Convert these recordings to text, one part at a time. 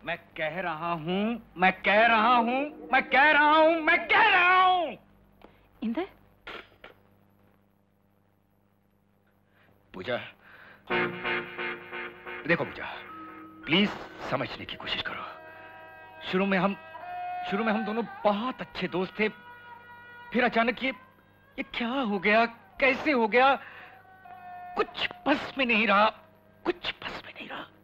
मैं कह रहा हूँ, मैं कह रहा हूँ, मैं कह रहा हूँ, मैं कह रहा हूँ। इंदर, पूजा, देखो पूजा, प्लीज समझने की कोशिश करो। शुरू में हम दोनों बहुत अच्छे दोस्त थे। फिर अचानक ये क्या हो गया, कैसे हो गया, कुछ बस में नहीं रहा, कुछ बस में नहीं रहा।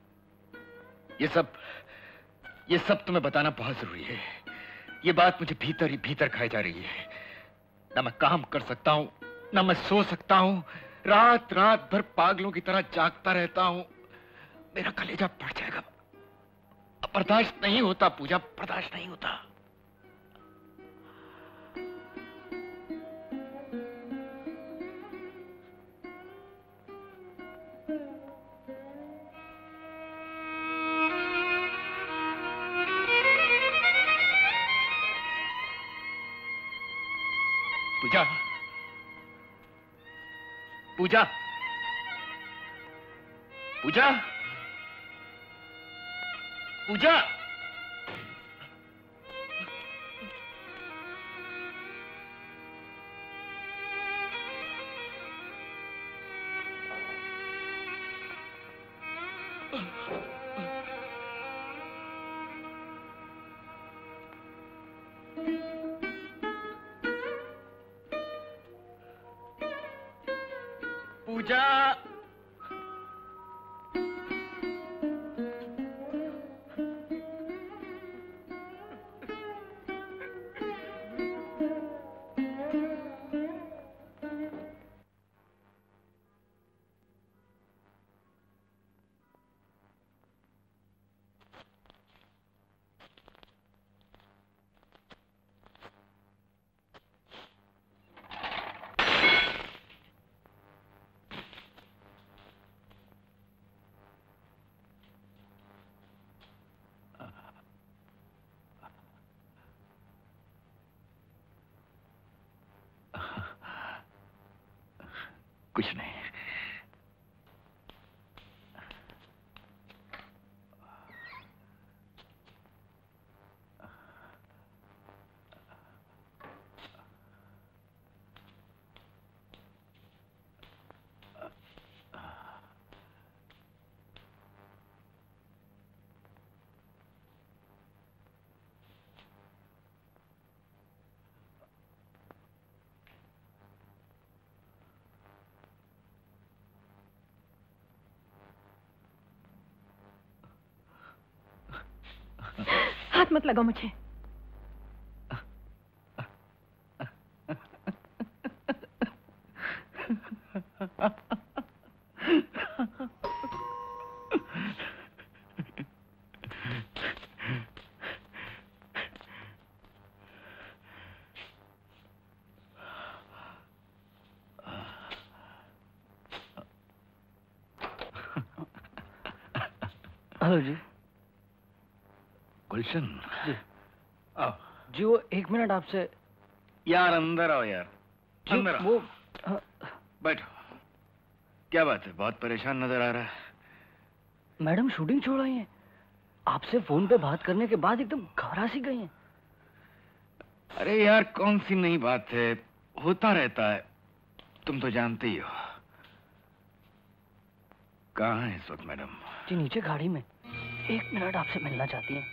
ये सब तुम्हें बताना बहुत जरूरी है। ये बात मुझे भीतर ही भीतर खाई जा रही है। ना मैं काम कर सकता हूं, ना मैं सो सकता हूं। रात रात भर पागलों की तरह जागता रहता हूं। मेरा कलेजा फट जाएगा। बर्दाश्त नहीं होता पूजा, बर्दाश्त नहीं होता। पूजा, पूजा, पूजा, पूजा, पूजा, कुछ नहीं। हाथ मत लगाओ मुझे। हेलो जी। गुलशन जी आओ। जी वो 1 मिनट आपसे। यार अंदर आओ यार, अंदर आओ। वो बैठो। क्या बात है, बहुत परेशान नजर आ रहा है। मैडम शूटिंग छोड़ आई हैं। आपसे फोन पे बात करने के बाद एकदम घबरा सी गई हैं। अरे यार कौन सी नई बात है, होता रहता है, तुम तो जानते ही हो। कहाँ है इस वक्त मैडम? जी नीचे गाड़ी में। 1 मिनट आपसे मिलना चाहती हैं।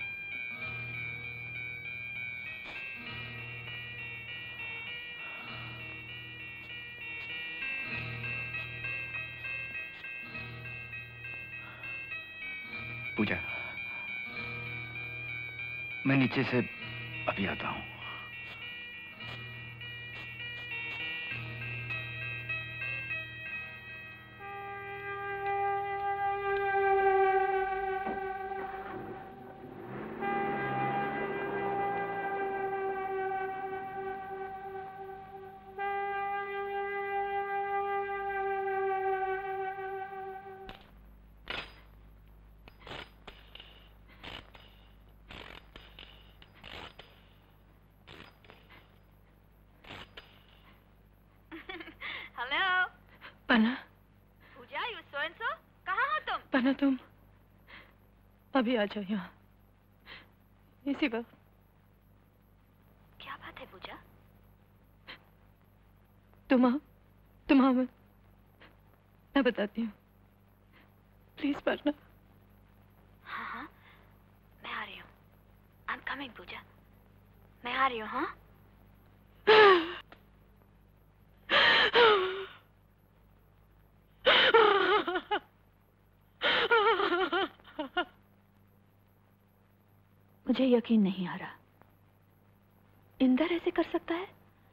पूजा, मैं नीचे से अभी आता हूं। पना तुम अभी आ जाओ यहाँ। इसी वक्त। क्या बात है पूजा? तुम हाँ, मैं बताती हूँ। प्लीज पढ़ना। हाँ हाँ, मैं आ रही हूँ। आई एम कमिंग पूजा, मैं आ रही हूँ। हाँ मुझे यकीन नहीं आ रहा, इंदर ऐसे कर सकता है?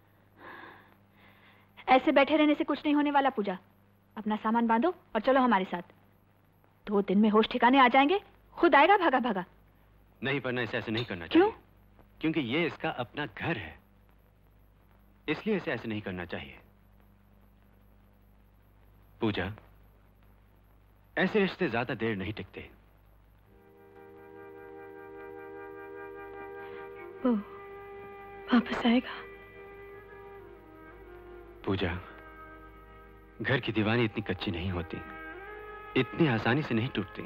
ऐसे बैठे रहने से कुछ नहीं होने वाला पूजा। अपना सामान बांधो और चलो हमारे साथ। 2 दिन में होश ठिकाने आ जाएंगे, खुद आएगा भागा भागा। नहीं पढ़ना, इसे ऐसे नहीं करना क्यों? चाहिए। क्योंकि ये इसका अपना घर है, इसलिए इसे ऐसे नहीं करना चाहिए। पूजा, ऐसे रिश्ते ज्यादा देर नहीं टिकते। वो वापस आएगा? पूजा, घर की दीवारें इतनी कच्ची नहीं होती, इतनी आसानी से नहीं टूटती।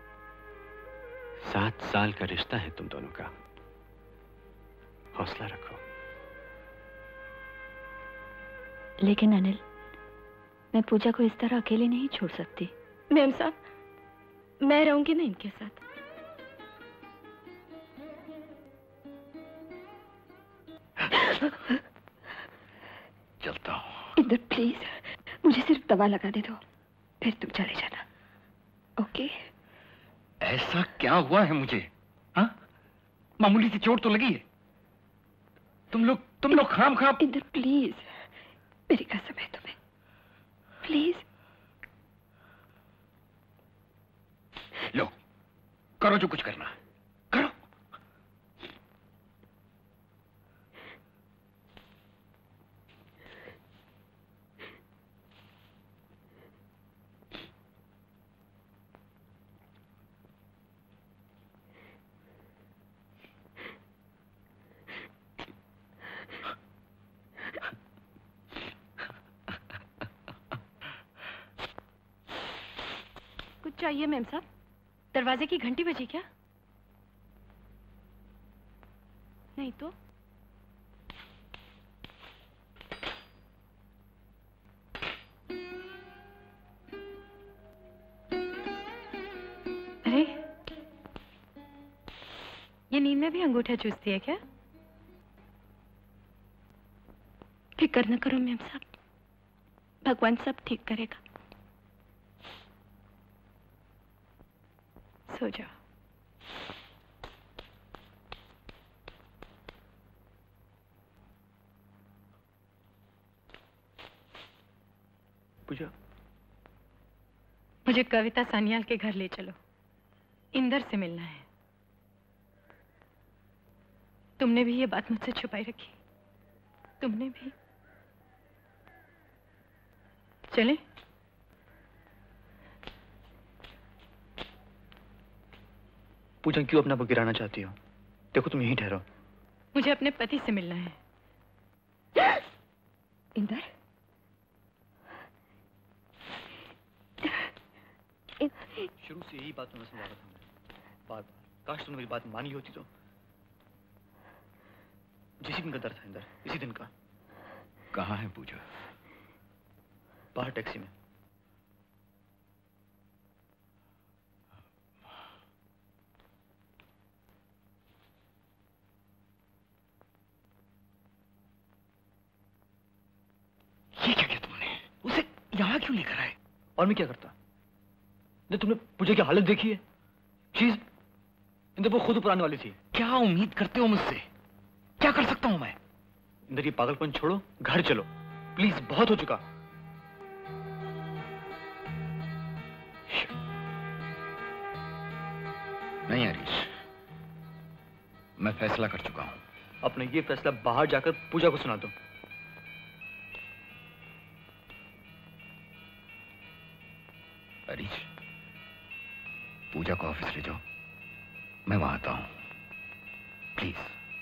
7 साल का रिश्ता है तुम दोनों का, हौसला रखो। लेकिन अनिल, मैं पूजा को इस तरह अकेले नहीं छोड़ सकती। मैम साहब, मैं रहूंगी ना इनके साथ। चलता हूँ। इंदर प्लीज, मुझे सिर्फ दवा लगा दे दो, फिर तुम चले जाना। ओके? ऐसा क्या हुआ है मुझे? हाँ, मामूली सी चोट तो लगी है। तुम लोग खाम इंदर प्लीज, मेरी कसम है तुम्हें, प्लीज। लो, करो जो कुछ करना, करो। कुछ चाहिए मैम साहब? दरवाजे की घंटी बजी क्या? नहीं तो? अरे, ये नींद में भी अंगूठा चूसती है क्या? फिक्र न करो मैम साहब, भगवान सब ठीक करेगा। सो जाओ। पूजा, मुझे कविता सान्याल के घर ले चलो, इंदर से मिलना है। तुमने भी ये बात मुझसे छुपाई रखी, तुमने भी। चले? पूजा, क्यों अपना आप गिराना चाहती हो? देखो, तुम यहीं ठहरो। मुझे अपने पति से मिलना है। इंदर, शुरू से यही बात तुम्हें समझा रहा था मैं, बार बार। काश तुमने मेरी बात मानी होती तो। जिसी दिन का दर्द था इंदर, इसी दिन का। कहाँ है पूजा? बाहर टैक्सी में। ये क्या किया तुमने? उसे यहाँ क्यों लेकर आए? और मैं क्या करता? जब तुमने पूजा की हालत देखी है, चीज इंदर वो खुद ऊपर आने वाली थी। क्या उम्मीद करते हो मुझसे? क्या कर सकता हूं मैं? इंदर, ये पागलपन छोड़ो, घर चलो प्लीज, बहुत हो चुका। नहीं हरीश, मैं फैसला कर चुका हूं। अपने ये फैसला बाहर जाकर पूजा को सुना दो। हरीश, पूजा को ऑफिस ले जाओ, मैं वहां आता हूं। Please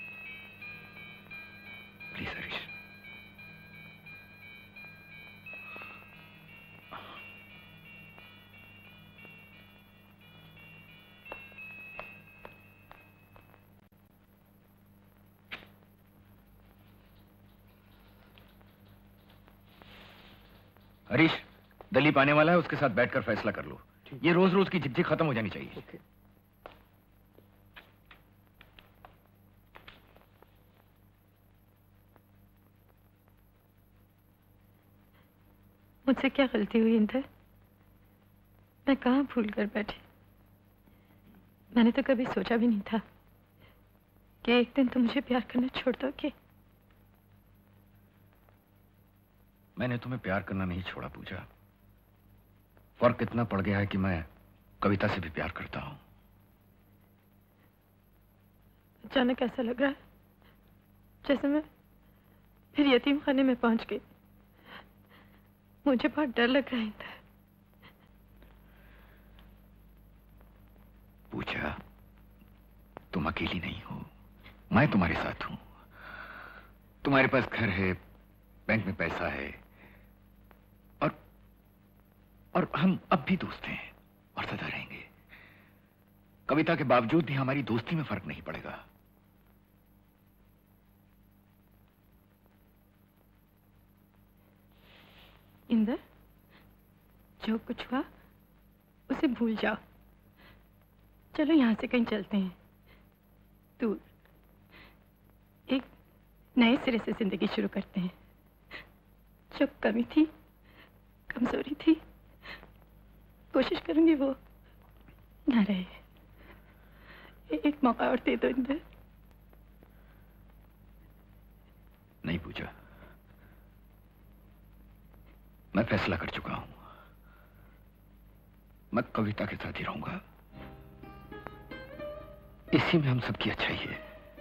please Harish. हरीश, दलीप आने वाला है, उसके साथ बैठकर फैसला कर लो। ये रोज रोज की झिकझिक खत्म हो जानी चाहिए। मुझसे क्या गलती हुई इंदर? मैं कहाँ भूल कर बैठी? मैंने तो कभी सोचा भी नहीं था कि एक दिन तुम मुझे प्यार करना छोड़ दोगे। मैंने तुम्हें प्यार करना नहीं छोड़ा पूजा। फर्क इतना पड़ गया है कि मैं कविता से भी प्यार करता हूं। अचानक ऐसा लग रहा है जैसे मैं फिर यतीम खाने में पहुंच गई। मुझे बहुत डर लग रहा है। पूजा, तुम अकेली नहीं हो, मैं तुम्हारे साथ हूं। तुम्हारे पास घर है, बैंक में पैसा है, और हम अब भी दोस्त हैं और सदा रहेंगे। कविता के बावजूद भी हमारी दोस्ती में फर्क नहीं पड़ेगा। इंदर, जो कुछ हुआ उसे भूल जाओ। चलो यहां से कहीं चलते हैं, दूर, एक नए सिरे से जिंदगी शुरू करते हैं। जो कमी थी, कमजोरी थी, कोशिश करूंगी वो ना रहे। एक मौका और दे दो इंदर। नहीं पूजा, मैं फैसला कर चुका हूं। मैं कविता के साथ ही रहूंगा। इसी में हम सबकी अच्छाई है।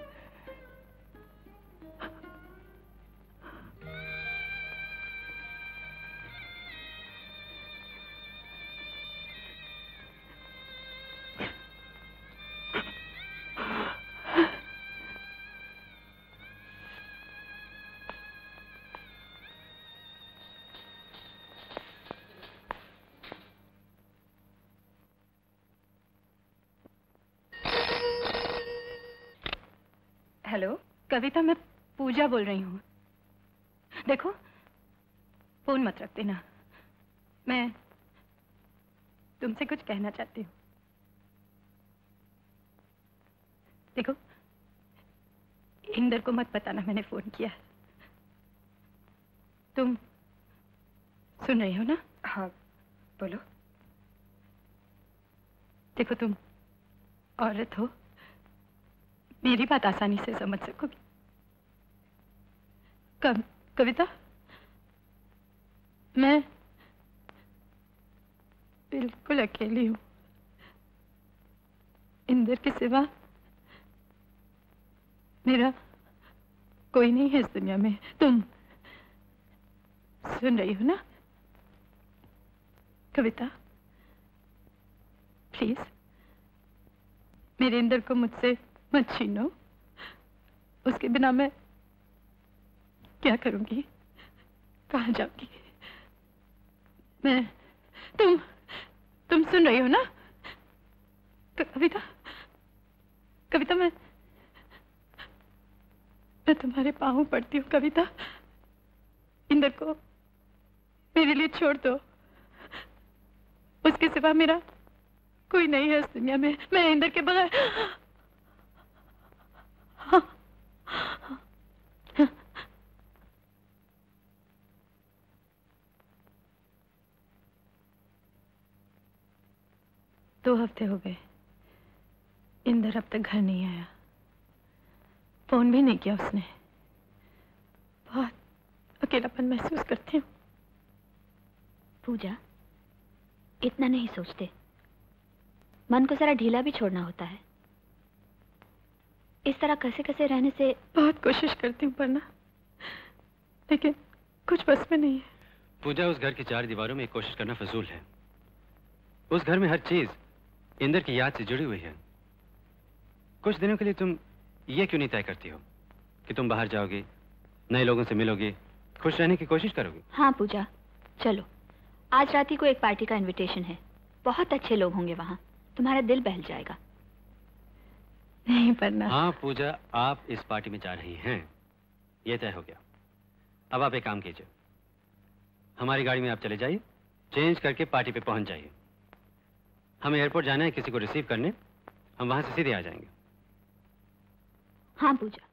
हेलो कविता, मैं पूजा बोल रही हूँ। देखो, फोन मत रख देना, मैं तुमसे कुछ कहना चाहती हूँ। देखो, इंदर को मत बताना मैंने फोन किया। तुम सुन रही हो ना? हाँ, बोलो। देखो, तुम औरत हो, मेरी बात आसानी से समझ सकोगी। कविता, मैं बिल्कुल अकेली हूं। इंदर के सिवा मेरा कोई नहीं है इस दुनिया में। तुम सुन रही हो ना कविता? प्लीज मेरे इंदर को मुझसे मत छीनो। उसके बिना मैं क्या करूंगी, कहां जाऊंगी मैं? तुम सुन रही हो ना कविता? कविता, मैं तुम्हारे पांव पड़ती हूँ कविता। इंदर को मेरे लिए छोड़ दो। उसके सिवा मेरा कोई नहीं है इस दुनिया में। मैं इंदर के बगैर दो हफ्ते हो गए, इंदर अब तक घर नहीं आया। फोन भी नहीं किया उसने। बहुत अकेलापन महसूस करती हूँ। पूजा, इतना नहीं सोचते। मन को जरा ढीला भी छोड़ना होता है। इस तरह कैसे कैसे रहने से। बहुत कोशिश करती हूँ पढ़ना, लेकिन कुछ बस में नहीं है। पूजा, उस घर की चार दीवारों में कोशिश करना फजूल है। उस घर में हर चीज इंदर की याद से जुड़ी हुई है। कुछ दिनों के लिए तुम ये क्यों नहीं तय करती हो कि तुम बाहर जाओगी, नए लोगों से मिलोगी, खुश रहने की कोशिश करोगी? हाँ पूजा, चलो। आज रात ही को एक पार्टी का इनविटेशन है। बहुत अच्छे लोग होंगे वहाँ, तुम्हारा दिल बहल जाएगा। नहीं पढ़ना। हाँ पूजा, आप इस पार्टी में जा रही हैं, ये तय हो गया। अब आप एक काम कीजिए, हमारी गाड़ी में आप चले जाइए, चेंज करके पार्टी पे पहुंच जाइए। हमें एयरपोर्ट जाना है किसी को रिसीव करने, हम वहां से सीधे आ जाएंगे। हाँ पूजा,